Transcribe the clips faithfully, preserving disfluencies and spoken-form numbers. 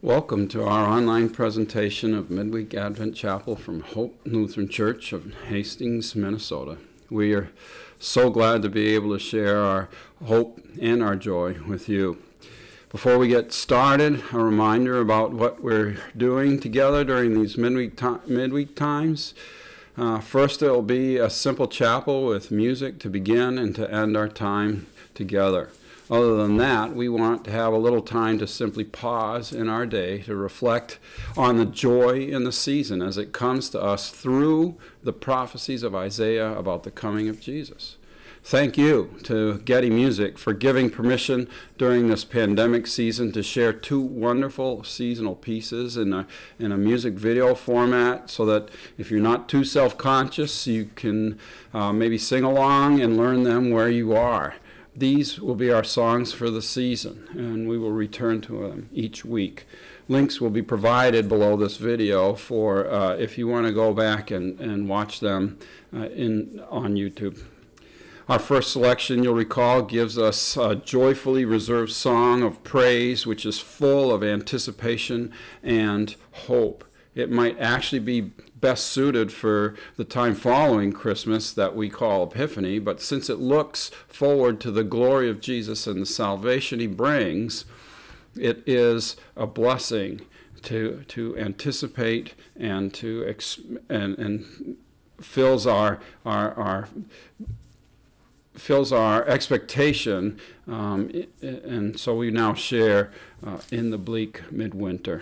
Welcome to our online presentation of Midweek Advent Chapel from Hope Lutheran Church of Hastings, Minnesota. We are so glad to be able to share our hope and our joy with you. Before we get started, a reminder about what we're doing together during these midweek, to- midweek times. Uh, first, it will be a simple chapel with music to begin and to end our time together. Other than that, we want to have a little time to simply pause in our day to reflect on the joy in the season as it comes to us through the prophecies of Isaiah about the coming of Jesus. Thank you to GETTY Music for giving permission during this pandemic season to share two wonderful seasonal pieces in a, in a music video format so that if you're not too self-conscious, you can uh, maybe sing along and learn them where you are. These will be our songs for the season, and we will return to them each week. Links will be provided below this video for uh, if you want to go back and, and watch them uh, in on YouTube. Our first selection, you'll recall, gives us a joyfully reserved song of praise, which is full of anticipation and hope. It might actually be best suited for the time following Christmas that we call Epiphany, but since it looks forward to the glory of Jesus and the salvation he brings, it is a blessing to to anticipate and to ex- and and fills our our our fills our expectation, um, and so we now share uh, in the bleak midwinter.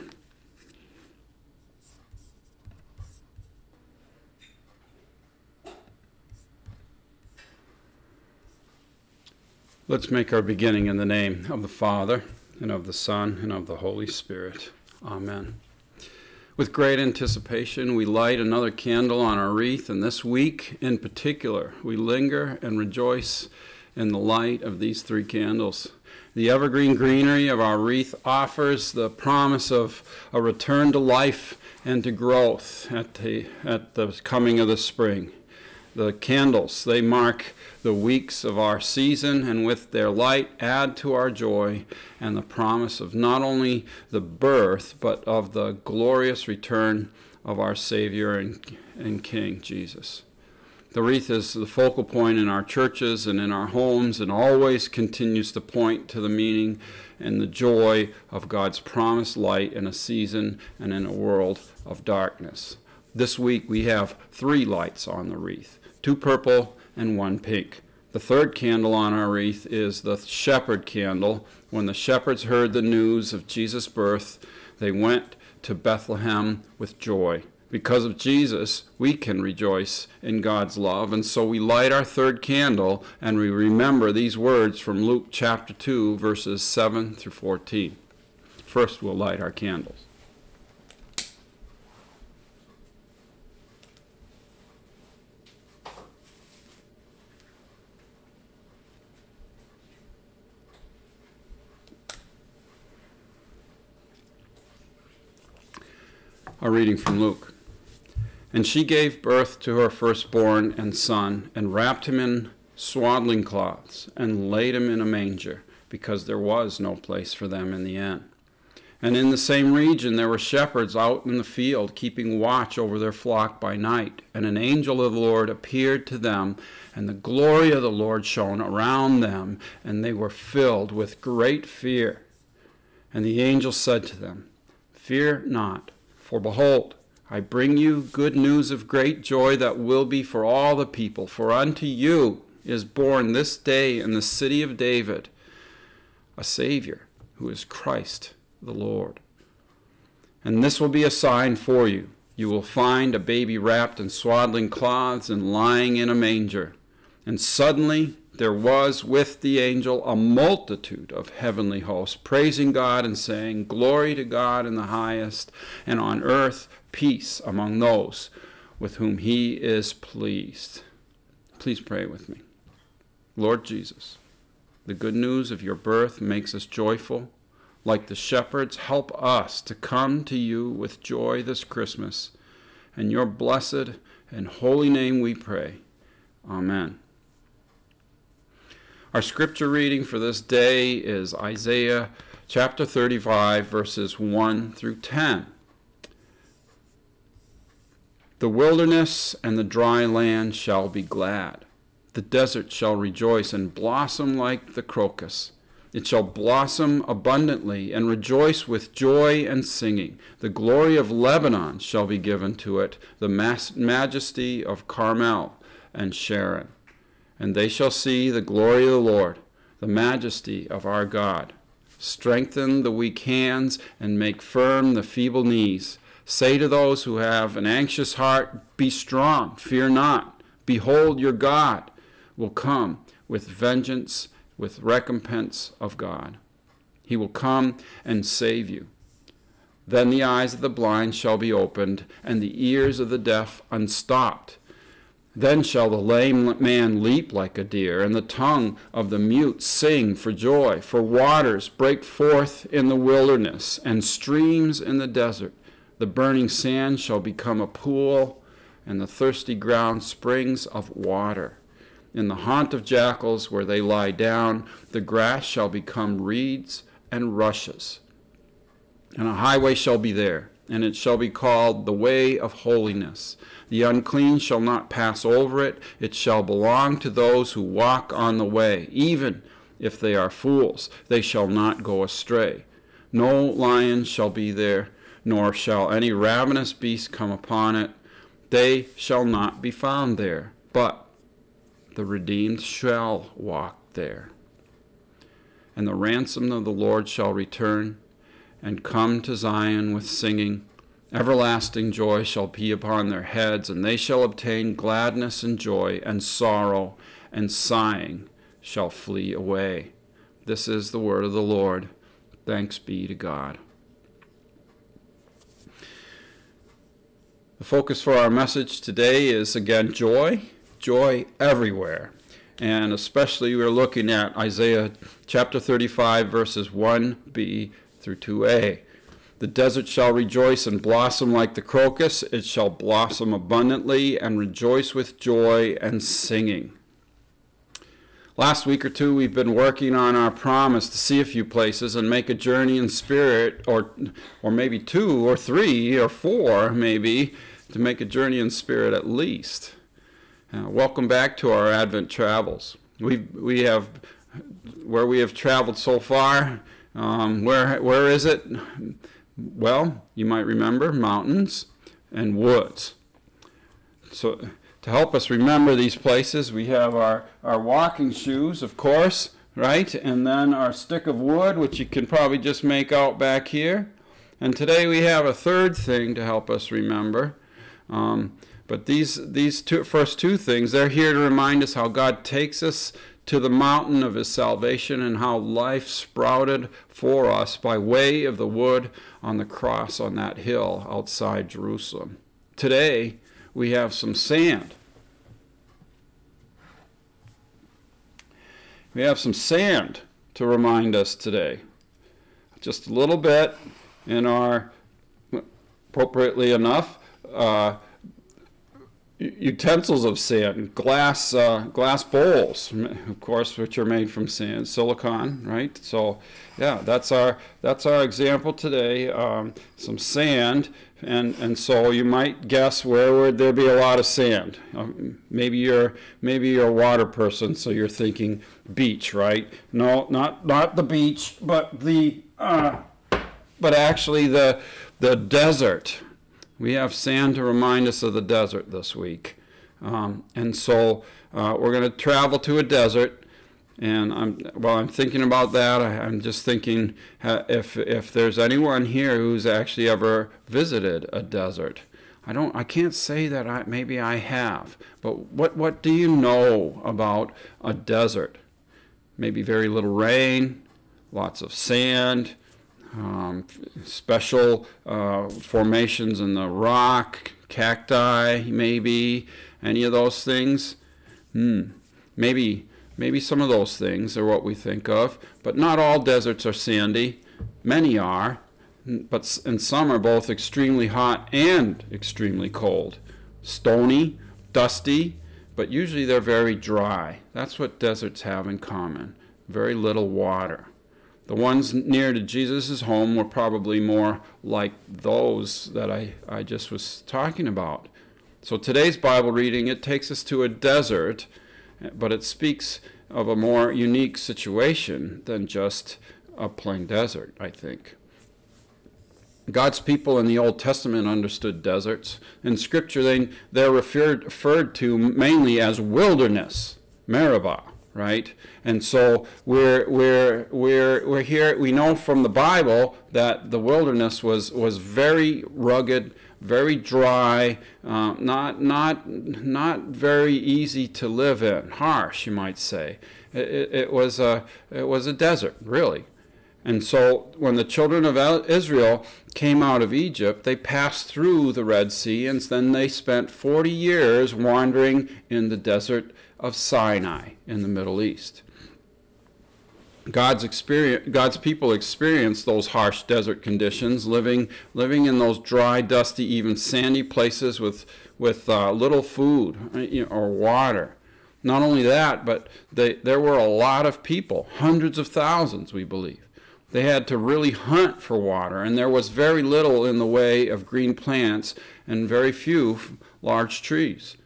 Let's make our beginning in the name of the Father, and of the Son, and of the Holy Spirit. Amen. With great anticipation, we light another candle on our wreath, and this week in particular, we linger and rejoice in the light of these three candles. The evergreen greenery of our wreath offers the promise of a return to life and to growth at the, at the coming of the spring. The candles, they mark the weeks of our season, and with their light add to our joy and the promise of not only the birth, but of the glorious return of our Savior and, and King, Jesus. The wreath is the focal point in our churches and in our homes, and always continues to point to the meaning and the joy of God's promised light in a season and in a world of darkness. This week we have three lights on the wreath, two purple and one pink. The third candle on our wreath is the shepherd candle. When the shepherds heard the news of Jesus' birth, they went to Bethlehem with joy. Because of Jesus, we can rejoice in God's love, and so we light our third candle, and we remember these words from Luke chapter two, verses seven through fourteen. First, we'll light our candles. A reading from Luke. And she gave birth to her firstborn and son, and wrapped him in swaddling cloths, and laid him in a manger, because there was no place for them in the inn. And in the same region there were shepherds out in the field, keeping watch over their flock by night. And an angel of the Lord appeared to them, and the glory of the Lord shone around them, and they were filled with great fear. And the angel said to them, "Fear not. For behold, I bring you good news of great joy that will be for all the people. For unto you is born this day in the city of David a Savior, who is Christ the Lord. And this will be a sign for you. You will find a baby wrapped in swaddling cloths and lying in a manger." And suddenly there was with the angel a multitude of heavenly hosts, praising God and saying, "Glory to God in the highest, and on earth peace among those with whom he is pleased." Please pray with me. Lord Jesus, the good news of your birth makes us joyful. Like the shepherds, help us to come to you with joy this Christmas. In your blessed and holy name we pray. Amen. Our scripture reading for this day is Isaiah chapter thirty-five, verses one through ten. The wilderness and the dry land shall be glad. The desert shall rejoice and blossom like the crocus. It shall blossom abundantly and rejoice with joy and singing. The glory of Lebanon shall be given to it, the majesty of Carmel and Sharon. And they shall see the glory of the Lord, the majesty of our God. Strengthen the weak hands and make firm the feeble knees. Say to those who have an anxious heart, be strong, fear not. Behold, your God will come with vengeance, with recompense of God. He will come and save you. Then the eyes of the blind shall be opened, and the ears of the deaf unstopped. Then shall the lame man leap like a deer, and the tongue of the mute sing for joy. For waters break forth in the wilderness, and streams in the desert. The burning sand shall become a pool, and the thirsty ground springs of water. In the haunt of jackals where they lie down, the grass shall become reeds and rushes. And a highway shall be there, and it shall be called the way of holiness. The unclean shall not pass over it. It shall belong to those who walk on the way. Even if they are fools, they shall not go astray. No lion shall be there, nor shall any ravenous beast come upon it. They shall not be found there, but the redeemed shall walk there. And the ransom of the Lord shall return and come to Zion with singing. Everlasting joy shall be upon their heads, and they shall obtain gladness and joy, and sorrow and sighing shall flee away. This is the word of the Lord. Thanks be to God. The focus for our message today is, again, joy. Joy everywhere. And especially we're looking at Isaiah chapter thirty-five, verses one b through two a. The desert shall rejoice and blossom like the crocus. It shall blossom abundantly and rejoice with joy and singing. Last week or two, we've been working on our promise to see a few places and make a journey in spirit, or, or maybe two or three or four, maybe, to make a journey in spirit at least. Uh, welcome back to our Advent travels. We we have where we have traveled so far. Um, where where is it? Well, you might remember mountains and woods. So to help us remember these places, we have our our walking shoes, of course, right, and then our stick of wood, which you can probably just make out back here. And today we have a third thing to help us remember. Um, But these these two, first two things, they're here to remind us how God takes us to the mountain of his salvation and how life sprouted for us by way of the wood on the cross on that hill outside Jerusalem. Today, we have some sand. We have some sand to remind us today. Just a little bit in our, appropriately enough, uh, utensils of sand, glass uh, glass bowls, of course, which are made from sand, silicon, right? So, yeah, that's our that's our example today. Um, some sand, and and so you might guess where would there be a lot of sand? Um, maybe you're maybe you're a water person, so you're thinking beach, right? No, not not the beach, but the uh, but actually the the desert. We have sand to remind us of the desert this week. Um, and so uh, we're going to travel to a desert. And I'm, while I'm thinking about that, I, I'm just thinking uh, if, if there's anyone here who's actually ever visited a desert. I don't, I can't say that I, maybe I have. But what, what do you know about a desert? Maybe very little rain, lots of sand, Um, special uh, formations in the rock, cacti, maybe any of those things. Hmm. Maybe, maybe some of those things are what we think of, but not all deserts are sandy. Many are, but and some are both extremely hot and extremely cold. Stony, dusty, but usually they're very dry. That's what deserts have in common. Very little water. The ones near to Jesus' home were probably more like those that I, I just was talking about. So today's Bible reading, it takes us to a desert, but it speaks of a more unique situation than just a plain desert, I think. God's people in the Old Testament understood deserts. In Scripture, they, they're referred, referred to mainly as wilderness, Meribah, right? And so we're, we're, we're, we're here, we know from the Bible that the wilderness was, was very rugged, very dry, uh, not, not, not very easy to live in, harsh, you might say. It, it, it, was a, it was a desert, really. And so when the children of Israel came out of Egypt, they passed through the Red Sea, and then they spent forty years wandering in the desert of Sinai in the Middle East. God's experience, God's people experienced those harsh desert conditions, living living in those dry, dusty, even sandy places with with uh, little food, you know, or water. Not only that, but they, there were a lot of people, hundreds of thousands, we believe. They had to really hunt for water, and there was very little in the way of green plants and very few large trees.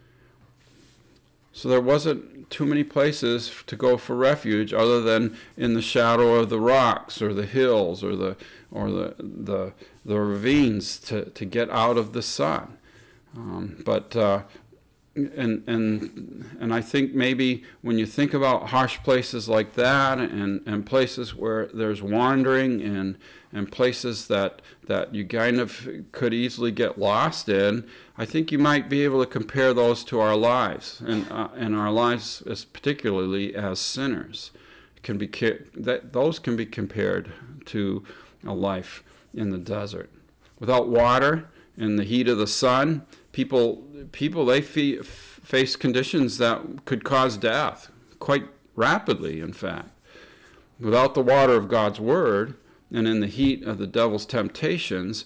So there wasn't too many places to go for refuge other than in the shadow of the rocks or the hills or the or the the, the ravines to, to get out of the sun. Um, but uh, and and and I think maybe when you think about harsh places like that, and, and places where there's wandering, and and places that that you kind of could easily get lost in, I think you might be able to compare those to our lives, and uh, and our lives, as particularly as sinners, can be that those can be compared to a life in the desert, without water, in the heat of the sun. People, people, they fe- face conditions that could cause death quite rapidly, in fact. Without the water of God's Word, and in the heat of the devil's temptations,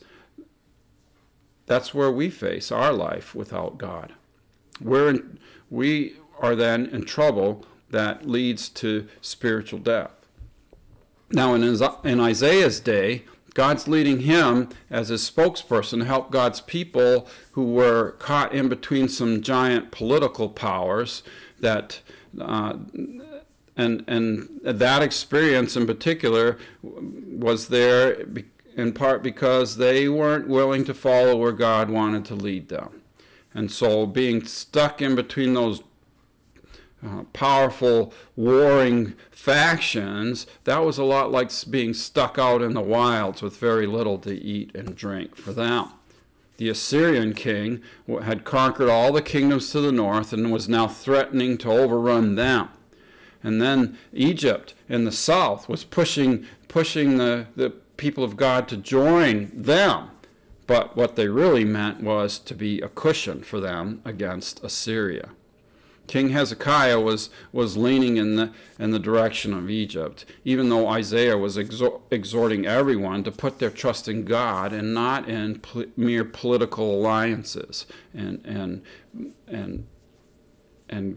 that's where we face our life without God. We're in, we are then in trouble that leads to spiritual death. Now, in, in Isaiah's day, God's leading him as his spokesperson to help God's people who were caught in between some giant political powers that uh, and and that experience in particular was there in part because they weren't willing to follow where God wanted to lead them. And so being stuck in between those Uh, powerful warring factions, that was a lot like being stuck out in the wilds with very little to eat and drink for them. The Assyrian king had conquered all the kingdoms to the north and was now threatening to overrun them. And then Egypt in the south was pushing pushing the, the people of God to join them. But what they really meant was to be a cushion for them against Assyria. King Hezekiah was, was leaning in the, in the direction of Egypt, even though Isaiah was exor- exhorting everyone to put their trust in God and not in pol- mere political alliances and, and, and, and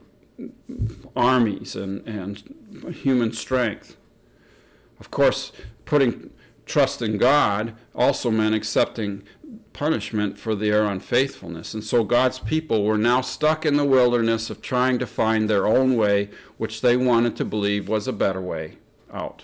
armies and, and human strength. Of course, putting trust in God also meant accepting punishment for their unfaithfulness. And so God's people were now stuck in the wilderness of trying to find their own way, which they wanted to believe was a better way out.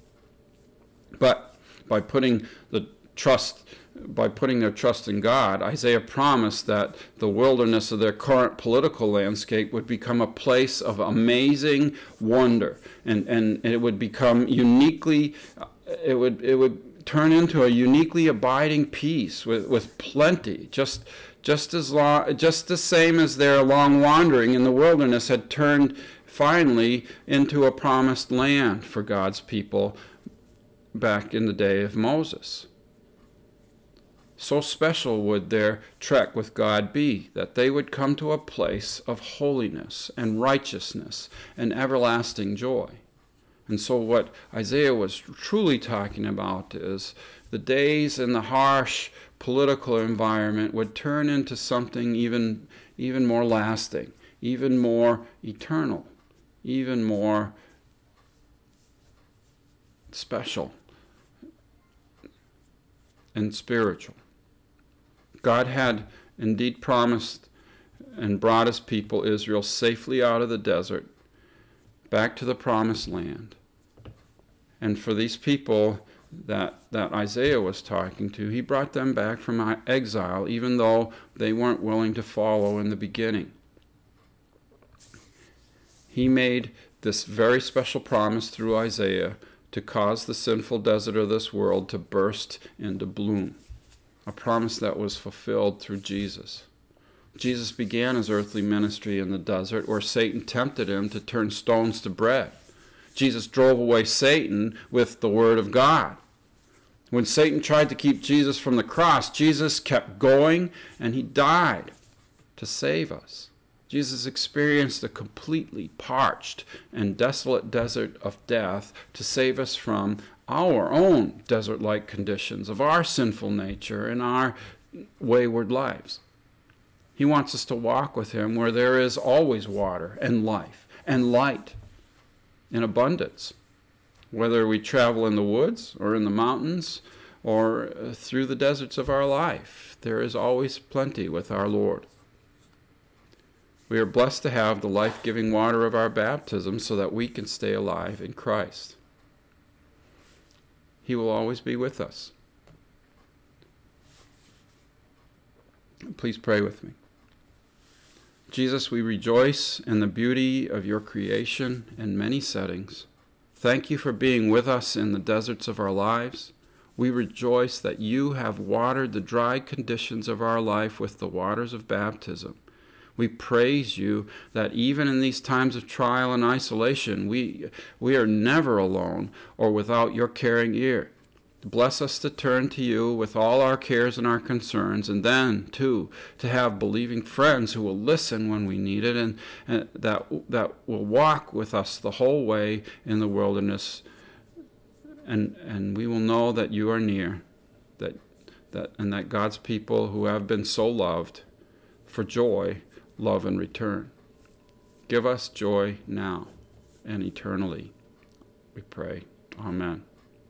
But by putting the trust, by putting their trust in God, Isaiah promised that the wilderness of their current political landscape would become a place of amazing wonder, and, and it would become uniquely, it would it would turn into a uniquely abiding peace with, with plenty, just just as long, just the same as their long wandering in the wilderness had turned finally into a promised land for God's people back in the day of Moses. So special would their trek with God be that they would come to a place of holiness and righteousness and everlasting joy. And so what Isaiah was truly talking about is the days in the harsh political environment would turn into something even, even more lasting, even more eternal, even more special and spiritual. God had indeed promised and brought his people Israel safely out of the desert back to the promised land. And for these people that, that Isaiah was talking to, he brought them back from exile, even though they weren't willing to follow in the beginning. He made this very special promise through Isaiah to cause the sinful desert of this world to burst into bloom, a promise that was fulfilled through Jesus. Jesus began his earthly ministry in the desert, where Satan tempted him to turn stones to bread. Jesus drove away Satan with the word of God. When Satan tried to keep Jesus from the cross, Jesus kept going, and he died to save us. Jesus experienced a completely parched and desolate desert of death to save us from our own desert-like conditions of our sinful nature and our wayward lives. He wants us to walk with him where there is always water and life and light in abundance, whether we travel in the woods or in the mountains or through the deserts of our life. There is always plenty with our Lord. We are blessed to have the life-giving water of our baptism so that we can stay alive in Christ. He will always be with us. Please pray with me. Jesus, we rejoice in the beauty of your creation in many settings. Thank you for being with us in the deserts of our lives. We rejoice that you have watered the dry conditions of our life with the waters of baptism. We praise you that even in these times of trial and isolation, we, we are never alone or without your caring ear. Bless us to turn to you with all our cares and our concerns, and then, too, to have believing friends who will listen when we need it, and, and that, that will walk with us the whole way in the wilderness, and, and we will know that you are near, that, that, and that God's people who have been so loved for joy love in return. Give us joy now and eternally, we pray. Amen.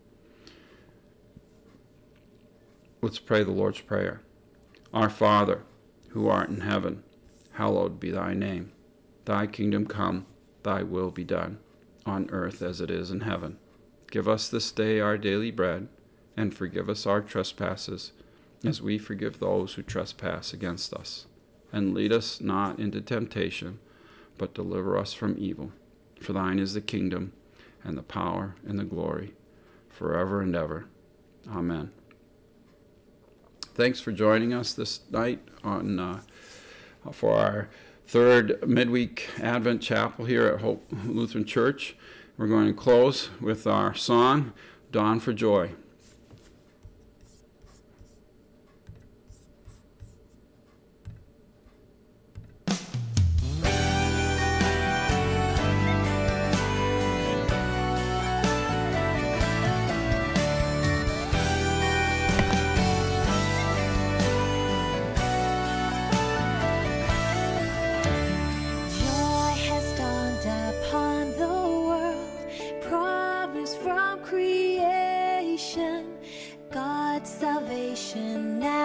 Let's pray the Lord's Prayer. Our Father, who art in heaven, hallowed be thy name. Thy kingdom come, thy will be done, on earth as it is in heaven. Give us this day our daily bread, and forgive us our trespasses, as we forgive those who trespass against us. And lead us not into temptation, but deliver us from evil. For thine is the kingdom, and the power, and the glory, forever and ever. Amen. Thanks for joining us this night on uh, for our third Midweek Advent Chapel here at Hope Lutheran Church. We're going to close with our song, Dawn for Joy. Salvation now.